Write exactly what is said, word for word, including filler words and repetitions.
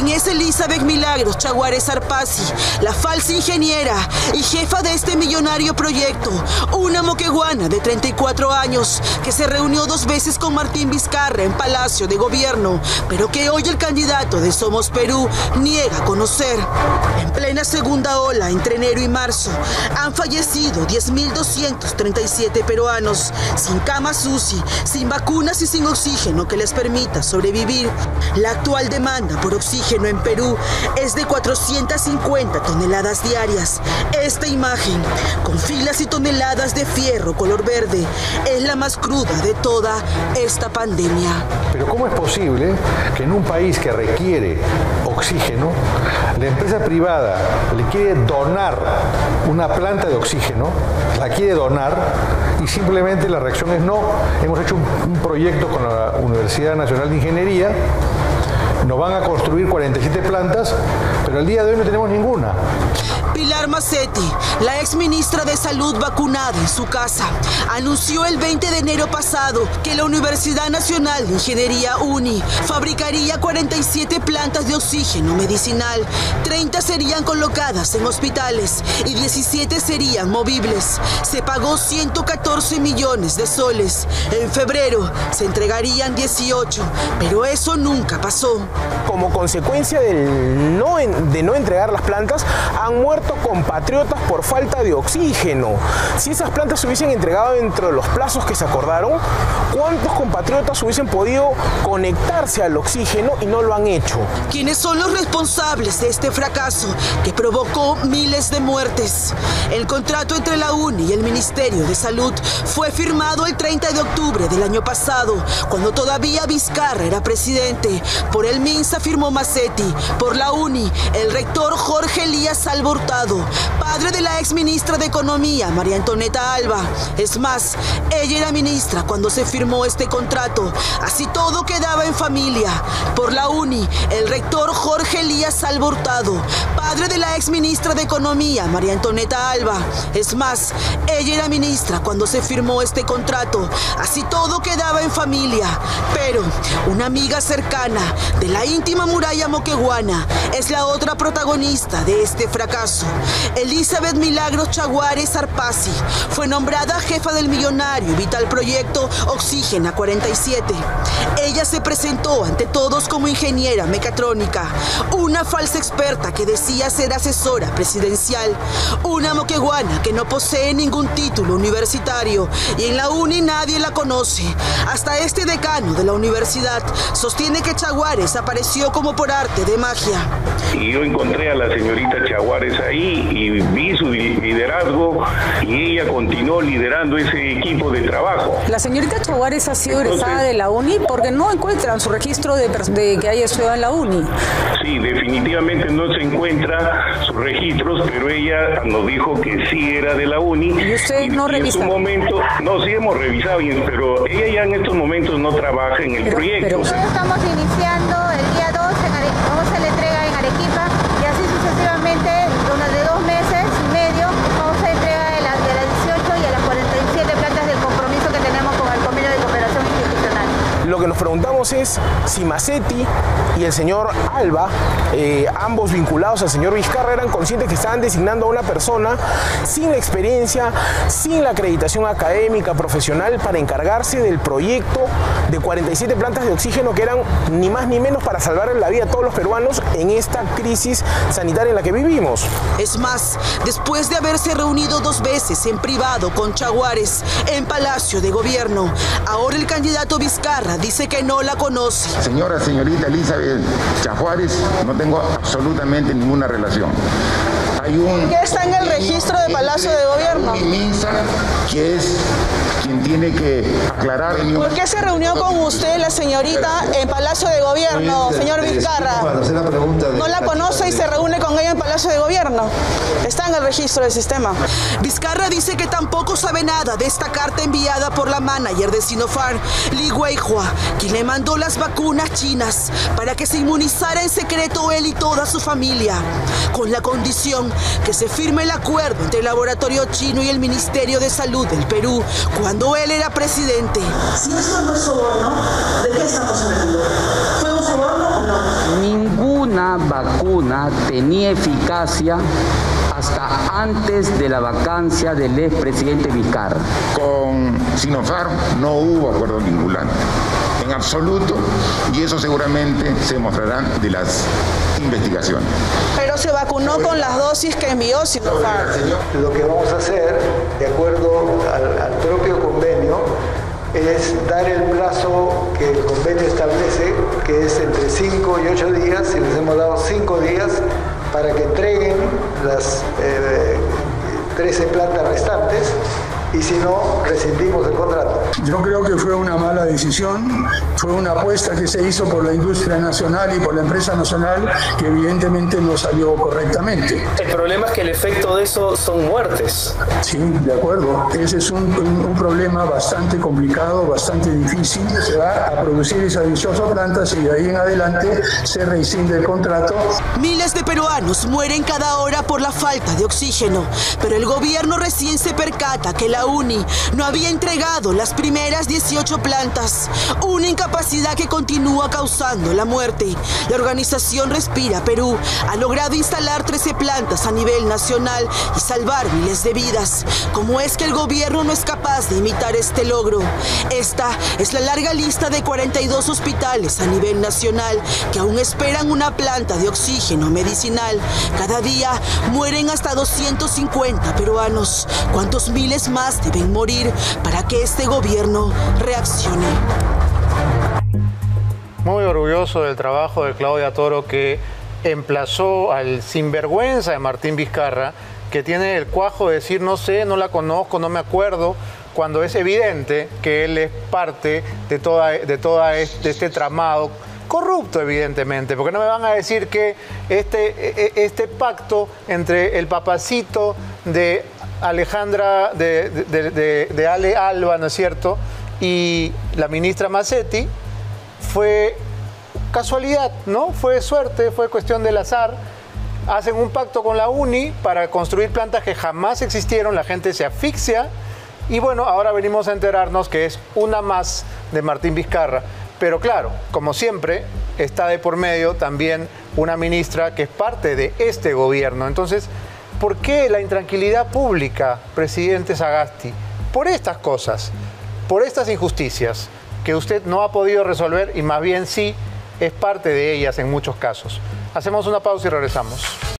quien es Elizabeth Milagros Chaguares Arpasi, la falsa ingeniera y jefa de este millonario proyecto, una moqueguana de treinta y cuatro años que se reunió dos veces con Martín Vizcarra en Palacio de Gobierno, pero que hoy el candidato de Somos Perú niega conocer. En plena segunda ola, entre enero y marzo, han fallecido diez mil doscientos treinta y siete peruanos, sin camas U C I, sin vacunas y sin oxígeno que les permita sobrevivir. La actual demanda por oxígeno en Perú es de cuatrocientas cincuenta toneladas diarias. Esta imagen, con filas y toneladas de fierro color verde, es la más cruda de toda esta pandemia. Pero ¿cómo es posible que en un país que requiere oxígeno, la empresa privada le quiere donar una planta de oxígeno, la quiere donar y simplemente la reacción es no? Hemos hecho un, un proyecto con la Universidad Nacional de Ingeniería, nos van a construir cuarenta y siete plantas, pero al día de hoy no tenemos ninguna. Pilar Macetti, la exministra de Salud vacunada en su casa, anunció el veinte de enero pasado que la Universidad Nacional de Ingeniería UNI fabricaría cuarenta y siete plantas de oxígeno medicinal, treinta serían colocadas en hospitales y diecisiete serían movibles. Se pagó ciento catorce millones de soles. En febrero se entregarían dieciocho, pero eso nunca pasó. Como consecuencia del no en, de no entregar las plantas, han muerto compatriotas por falta de oxígeno. Si esas plantas se hubiesen entregado dentro de los plazos que se acordaron, ¿cuántos compatriotas hubiesen podido conectarse al oxígeno y no lo han hecho? ¿Quiénes son los responsables de este fracaso que provocó miles de muertes? El contrato entre la UNI y el Ministerio de Salud fue firmado el treinta de octubre del año pasado, cuando todavía Vizcarra era presidente. Por el MINSA firmó Macetti, por la UNI el rector Jorge Elías Alba Hurtado, padre de la ex ministra de Economía, María Antonieta Alba. Es más, ella era ministra cuando se firmó este contrato. Así todo quedaba en familia. Por la UNI, el rector Jorge Elías Alba Hurtado, padre de la ex ministra de Economía, María Antonieta Alba. Es más, ella era ministra cuando se firmó este contrato. Así todo quedaba en familia. Pero una amiga cercana de la íntima muralla moqueguana es la otra protagonista de este fracaso. Elizabeth Milagros Chaguares Arpasi fue nombrada jefa del millonario y vital proyecto Oxígena cuarenta y siete. Ella se presentó ante todos como ingeniera mecatrónica, una falsa experta que decía ser asesora presidencial, una moqueguana que no posee ningún título universitario y en la UNI nadie la conoce. Hasta este decano de la universidad sostiene que Chaguares apareció como por arte de magia. Y yo encontré a la señorita Chaguares ahí y vi su liderazgo y ella continuó liderando ese equipo de trabajo. La señorita Chaguares ha sido Entonces, egresada de la UNI porque no encuentran su registro de, de que haya estudiado en la UNI. Sí, definitivamente no se encuentra sus registros, pero ella nos dijo que sí era de la UNI. ¿Y usted no revisa? En su momento, no, sí hemos revisado, pero ella ya en estos momentos no trabaja en el pero, proyecto. Pero, Nosotros estamos iniciando el día dos, en Are... vamos a la entrega en Arequipa y así sucesivamente, durante dos meses y medio, vamos a entrega de, la, de las dieciocho y a las cuarenta y siete plantas del compromiso que tenemos con el convenio de cooperación institucional. Lo que nos preguntamos es si Macetti y el señor Alba, eh, ambos vinculados al señor Vizcarra, eran conscientes que estaban designando a una persona sin la experiencia, sin la acreditación académica, profesional, para encargarse del proyecto de cuarenta y siete plantas de oxígeno que eran ni más ni menos para salvar la vida a todos los peruanos en esta crisis sanitaria en la que vivimos. Es más, después de haberse reunido dos veces en privado con Chaguares en Palacio de Gobierno, ahora el candidato Vizcarra dice que no la conoce. Señora, señorita Elizabeth Chaguares, no tengo absolutamente ninguna relación. Hay un... ¿Qué está en el registro de Palacio de Gobierno? MINSA, que es quien tiene que aclarar... ¿Por qué se reunió con usted, la señorita, en Palacio de Gobierno, señor Vizcarra? No la conoce y se reúne con ella en Palacio de Gobierno. Está en el registro del sistema. Vizcarra dice que tampoco sabe nada de esta carta enviada por la manager de Sinopharm, Li Weihua, quien le mandó las vacunas chinas para que se inmunizara en secreto él y toda su familia, con la condición que se firme el acuerdo entre el laboratorio chino y el Ministerio de Salud del Perú cuando él era presidente. Si esto no es soborno, ¿de qué estamos hablando? ¿Fue un soborno o no? Ninguna una vacuna tenía eficacia hasta antes de la vacancia del expresidente Vizcarra. Con Sinopharm no hubo acuerdo vinculante, en absoluto, y eso seguramente se mostrará de las investigaciones. Pero se vacunó con las dosis que envió Sinopharm. Lo que vamos a hacer, de acuerdo al, al propio convenio, es dar el plazo que el convenio establece, que es entre cinco y ocho días, y les hemos dado cinco días para que entreguen las eh, trece plantas restantes, y si no, rescindimos el contrato. Yo creo que fue una mala decisión, fue una apuesta que se hizo por la industria nacional y por la empresa nacional que evidentemente no salió correctamente. El problema es que el efecto de eso son muertes. Sí, de acuerdo. Ese es un, un, un problema bastante complicado, bastante difícil. Se va a producir esas dieciocho plantas y de ahí en adelante se rescinde el contrato. Miles de peruanos mueren cada hora por la falta de oxígeno, pero el gobierno recién se percata que la UNI no había entregado las primeras dieciocho plantas, una incapacidad que continúa causando la muerte. La organización Respira Perú ha logrado instalar trece plantas a nivel nacional y salvar miles de vidas. ¿Cómo es que el gobierno no es capaz de imitar este logro? Esta es la larga lista de cuarenta y dos hospitales a nivel nacional que aún esperan una planta de oxígeno medicinal. Cada día mueren hasta doscientos cincuenta peruanos. ¿Cuántos miles más deben morir para que este gobierno reaccione? Muy orgulloso del trabajo de Claudia Toro, que emplazó al sinvergüenza de Martín Vizcarra, que tiene el cuajo de decir no sé, no la conozco, no me acuerdo, cuando es evidente que él es parte de toda, de toda este, este tramado corrupto, evidentemente, porque no me van a decir que este, este pacto entre el papacito de Alejandra, de, de, de, de Ale Alba, ¿no es cierto?, y la ministra Mazzetti fue casualidad, ¿no? Fue suerte, fue cuestión del azar. Hacen un pacto con la UNI para construir plantas que jamás existieron, la gente se asfixia y bueno, ahora venimos a enterarnos que es una más de Martín Vizcarra. Pero claro, como siempre, está de por medio también una ministra que es parte de este gobierno. Entonces, ¿por qué la intranquilidad pública, presidente Sagasti? Por estas cosas, por estas injusticias que usted no ha podido resolver y más bien sí es parte de ellas en muchos casos. Hacemos una pausa y regresamos.